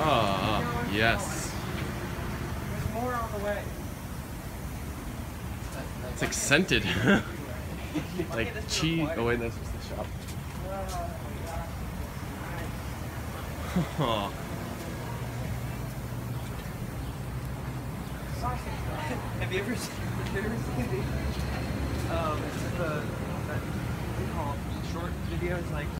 Oh, yes. There's more on the way. It's like scented. Like cheese. Oh wait, that's just the shop. Oh. Have you ever seen the what do you call it, short videos like